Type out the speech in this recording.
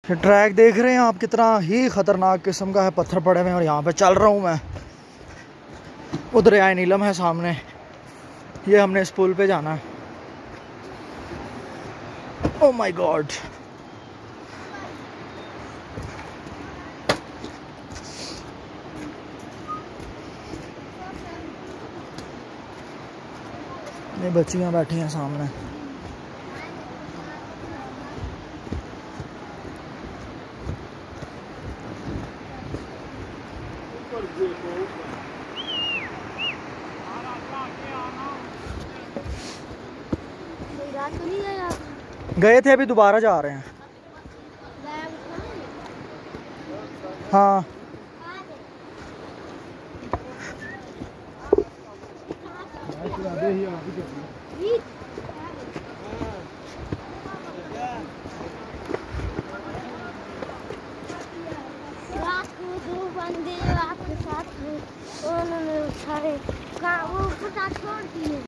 ये ट्रैक देख रहे हैं आप, कितना ही खतरनाक किस्म का है, पत्थर पड़े हुए हैं और यहाँ पे चल रहा हूँ मैं। उधर दरिया नीलम है सामने, ये हमने इस पुल पे जाना है। ओह माय गॉड, ये बच्चियाँ बैठी हैं सामने। गए थे, अभी दोबारा जा रहे हैं। हाँ रात को 2 बंदे आपके साथ उन्होंने उठाए, वो छोड़ दिए।